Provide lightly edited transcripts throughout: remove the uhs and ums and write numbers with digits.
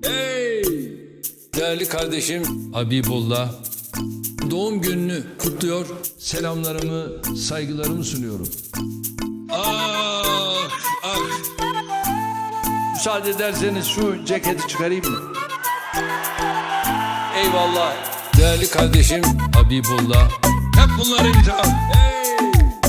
Hey! Değerli kardeşim Habibullah doğum gününü kutluyor. Selamlarımı, saygılarımı sunuyorum. Ah, ah. Müsaade ederseniz şu ceketi çıkarayım mı? Eyvallah. Değerli kardeşim Habibullah. Hep bunlar imtihan. Hey!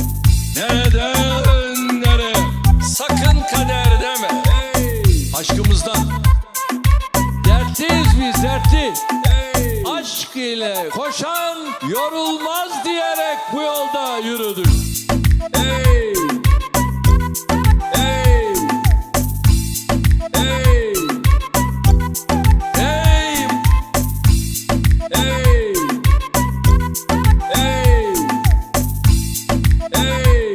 Neden, nereye? Sakın kader deme. Hey! Aşkımızdan. Dertliyiz biz, dertli. Hey! Aşk ile koşan yorulmaz diyerek bu yolda yürüdük. Hey! Hey! Hey! Hey! Hey! Hey! Hey!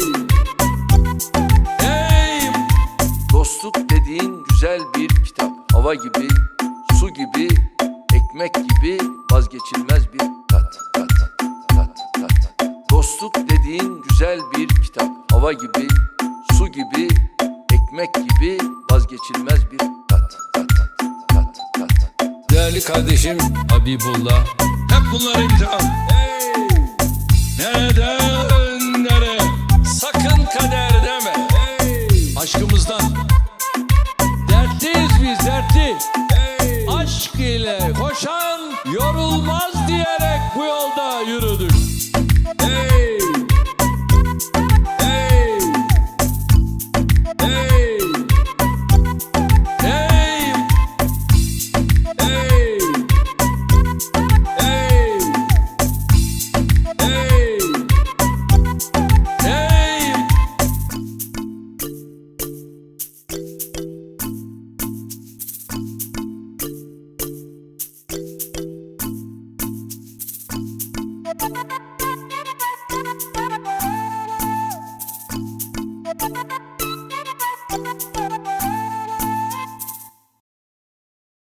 Hey! Dostluk dediğin güzel bir kitap. Hava gibi, su gibi, ekmek gibi vazgeçilmez bir tat. Dostluk dediğin güzel bir kitap. Hava gibi, su gibi, ekmek gibi vazgeçilmez bir tat. Değerli kardeşim Habibullah. Hep bunlar imtihan. Hey! Neden, nereye? Sakın kader deme. Hey! Aşkımızdan. Dertliyiz biz, dertli. Hey! Aşk ile koşan yorulmaz diyerek bu yolda yürüdük. Hey! Hey! Hey! Hey! Hey! Hey! Hey! Hey! Thank you.